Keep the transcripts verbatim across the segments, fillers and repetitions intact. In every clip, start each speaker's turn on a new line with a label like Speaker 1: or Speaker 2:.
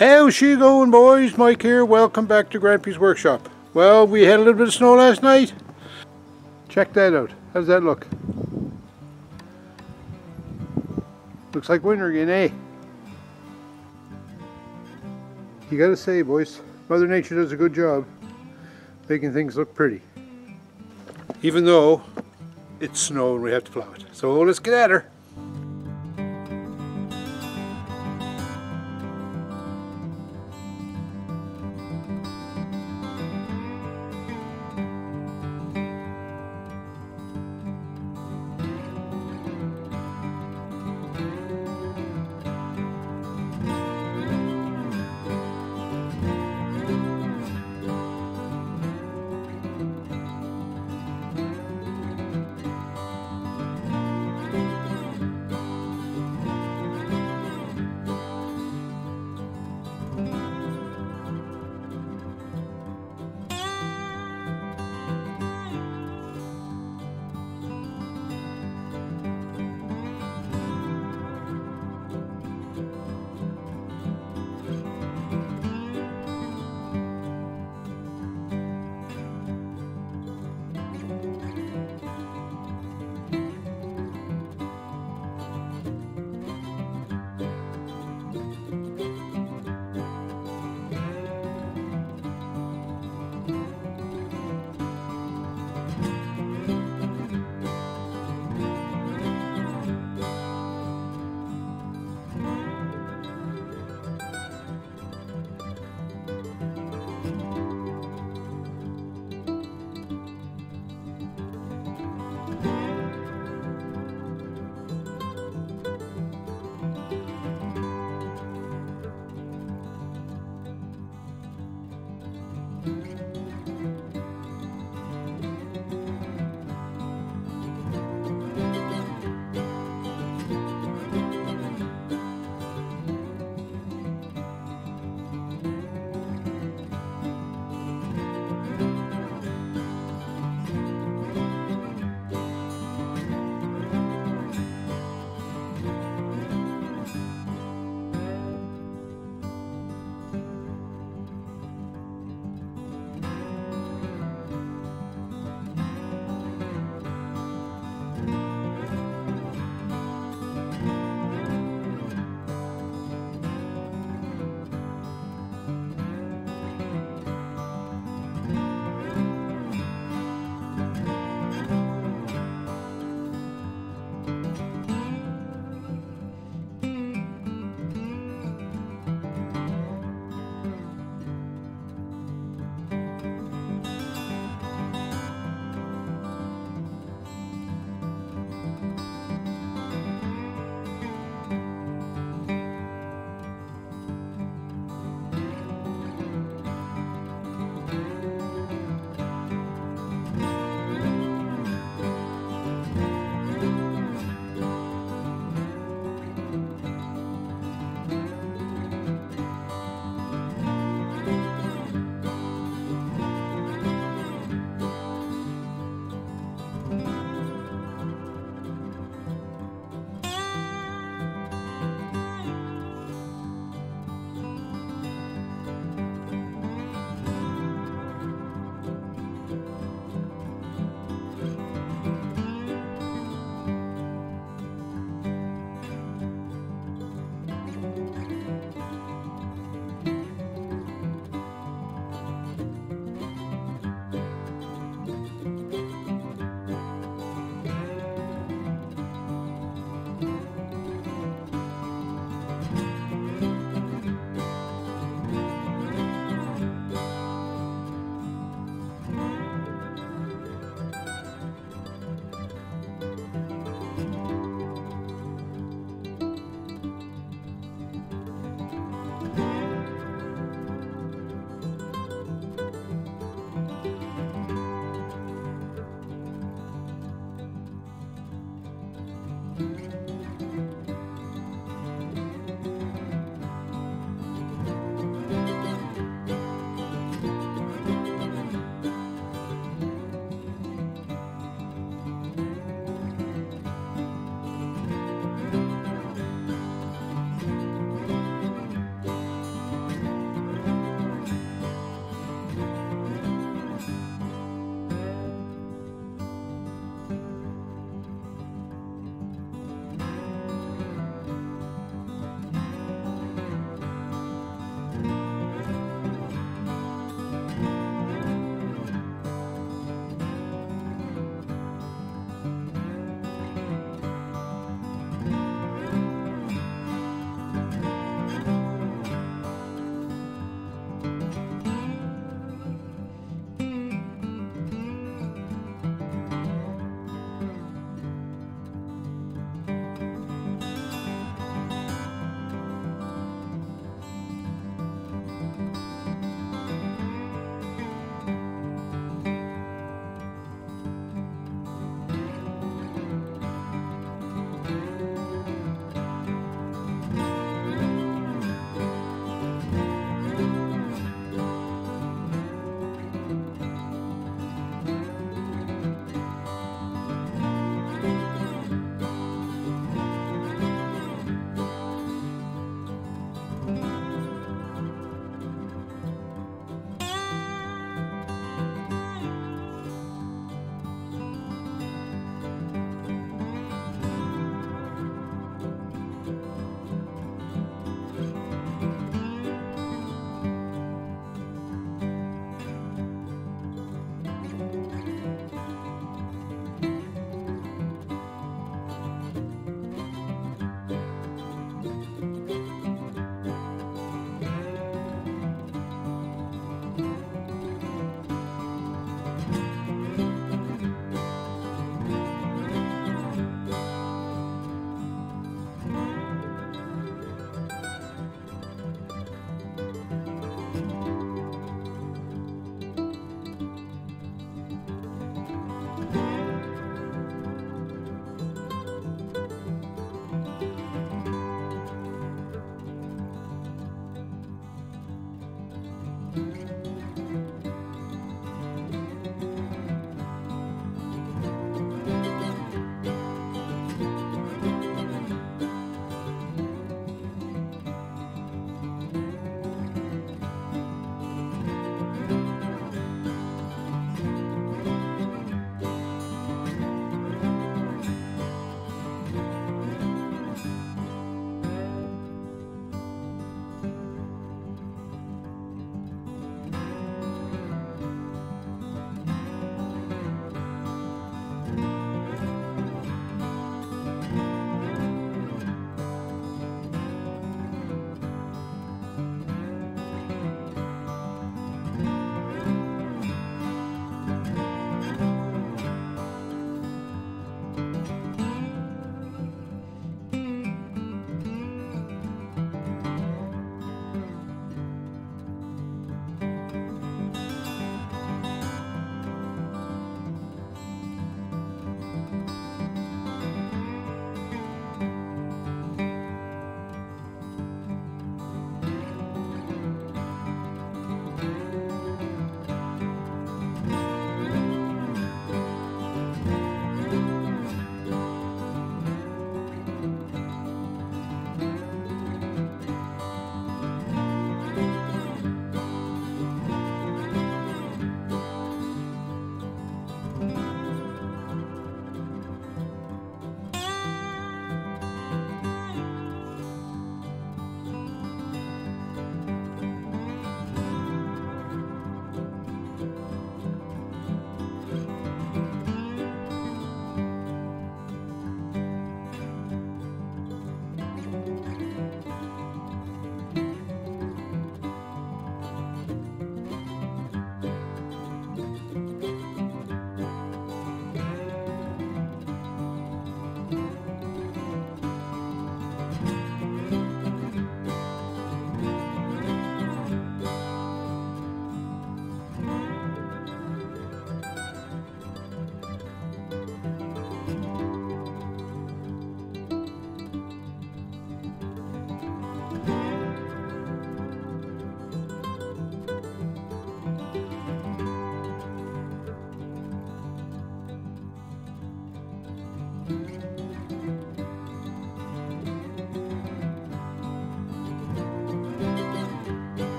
Speaker 1: How's she going, boys? Mike here. Welcome back to Grampie's workshop. Well, we had a little bit of snow last night. Check that out. How does that look? Looks like winter again, eh? You gotta say, boys, Mother Nature does a good job making things look pretty. Even though it's snow and we have to plow it. So let's get at her.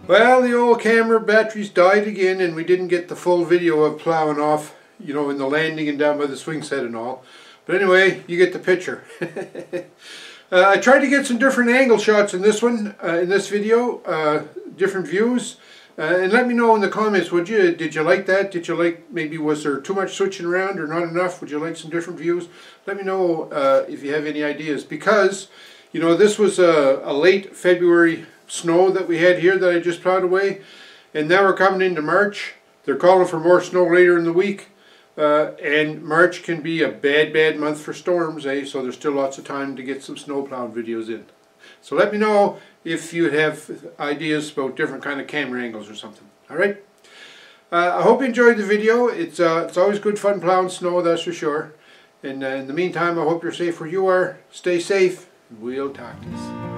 Speaker 1: Well, the old camera batteries died again and we didn't get the full video of plowing off, you know, in the landing and down by the swing set and all. But anyway, you get the picture. uh, I tried to get some different angle shots in this one, uh, in this video, uh, different views. Uh, and let me know in the comments, would you, did you like that? Did you like, maybe was there too much switching around or not enough? Would you like some different views? Let me know uh, if you have any ideas, because, you know, this was a, a late February snow that we had here that I just plowed away, and now we're coming into March. They're calling for more snow later in the week, uh, and March can be a bad, bad month for storms, eh? So there's still lots of time to get some snow plowing videos in. So let me know if you have ideas about different kind of camera angles or something. Alright? Uh, I hope you enjoyed the video. It's, uh, it's always good fun plowing snow, that's for sure. And uh, in the meantime, I hope you're safe where you are. Stay safe, and we'll talk to you.